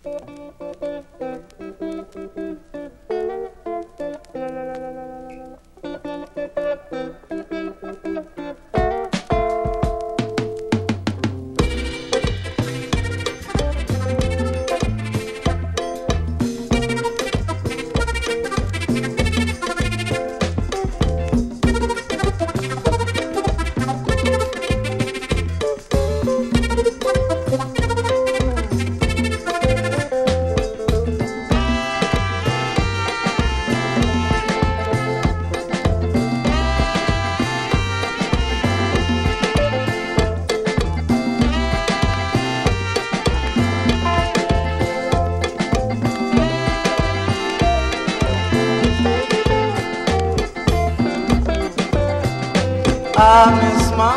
Amisma,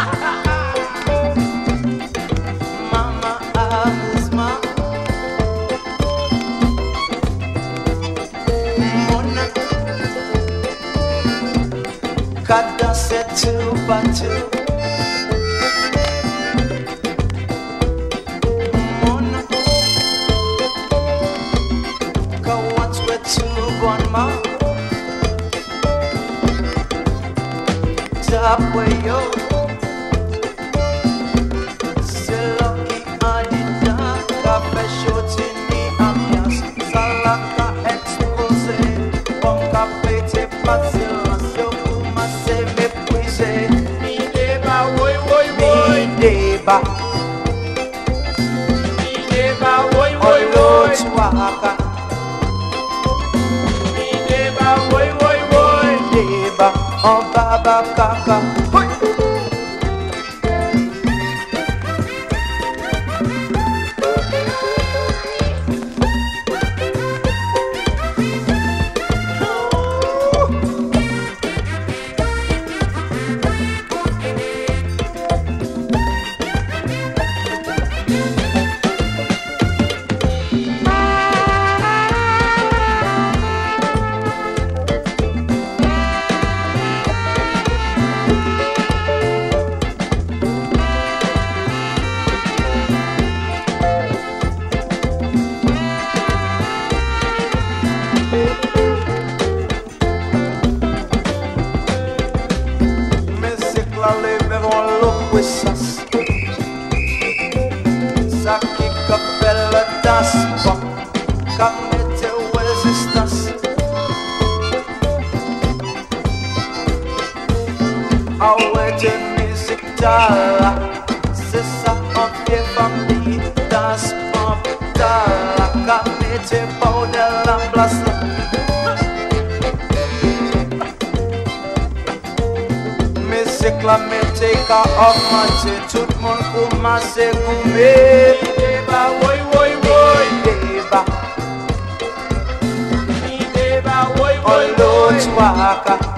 Mama Amisma, Mona, Kada setu batu, Mona, Kawat wetu bonma. Yo, Seloki Adida, Cafe Shotini Amias, Salaka Expose, Bonka Pete Patsila, Yokuma se me puise, Mi deba, woi, woi, woi, deba, woi, woi, woi, Waka, Mi deba, woi, woi, woi, deba, oh Baba Kaka. Saki capella das Camete resistas Awete music dala Sessa of the family das pop dala Camete powder lamblas La me take off my tout le monde commence à goumer. Deba, woi, woi, woi, deba. Deba, woi, woi, woi.